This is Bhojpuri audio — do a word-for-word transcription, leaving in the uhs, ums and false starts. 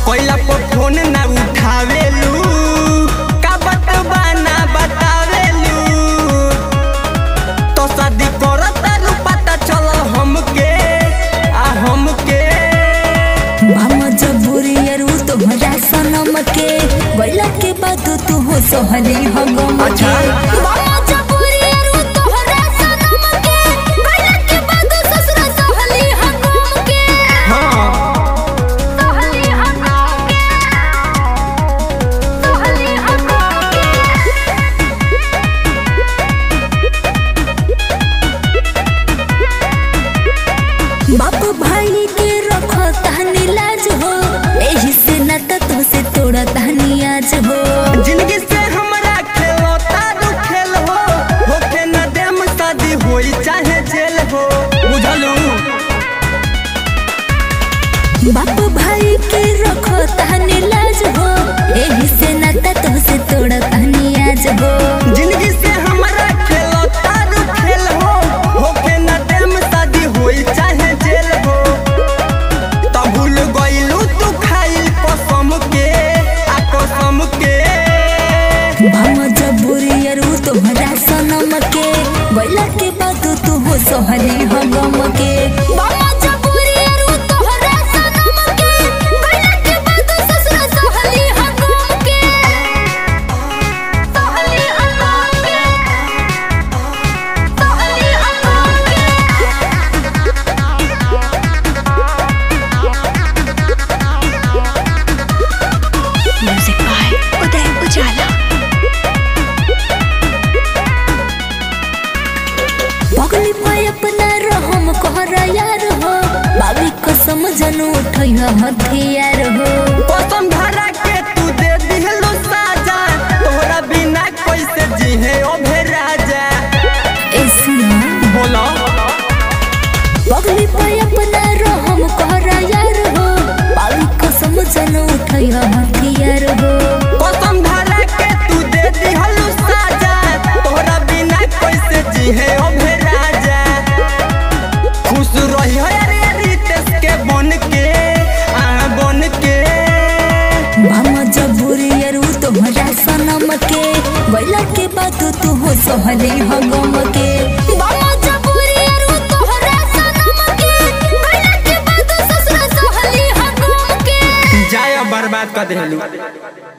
कोइला पर फोन ना उठावेलू, का बतबा ना बतावेलू। तो शादी करता रू पता चलल हमके आ हमके। मामा जबूरी यारू तोहरा सनम के बोला के बाद तू हो सोहली हगम के। मामा जबूरी यारू तोहरा सनम के बोला के बाद ससुर सोहली हगम के। हां सोहली हगम के, सोहली हगम के। बाप भाई के रखो तहनी लाज हो, एही से नाता तो से तोड़ा तहनी आज हो। जिंदगी से हमरा खेलता दू खेल हो, होके न देम शादी होई चाहे जेल हो, बुझलू। बाप भाई के रखो तहनी लाज हो, एही से नाता तो से तोड़ा तहनी आज हो। जिंदगी से हमरा खेलता दू खेल हो, होके न देम शादी होई चाहे जेल हो। तब भूल गइलू तू खाइल कसम के आ कसम के। मामा जबूरी यारू तोहरा सनम के बोला के बाद तू हो सोहली हगम के। मामा जबूरी यारू तोहरा सनम के बोला के बाद ससुर सोहली हगम के। सोहली हगम के, सोहली हगम के। म्यूजिक बाय उदय उजाला। पगली पाए अपना रहम कहरा यार हो, बाबी कसम जनू उठैया हथियार हो। कसम धरा के तू दे दिहलो साजा, तोहरा बिना कैसे जीहे ओ भे राजा। ऐसिया बोलो पगली पाए अपना रहम कहरा यार हो, बाबी कसम जनू उठैया हथियार हो। कसम धरा के तू दे दिहलो साजा, तोहरा बिना कैसे जीहे ओ भे राजा। खुश रही हो रे रितेश के बन के आ बन के। मामा जबूरी यारू तोहरा सनम के बोला के बाद तू हो सोहली हगम के। मामा जबूरी यारू तोहरा सनम के बोला के बाद ससुर सोहली हगम के। जाय बर्बाद कर देलू।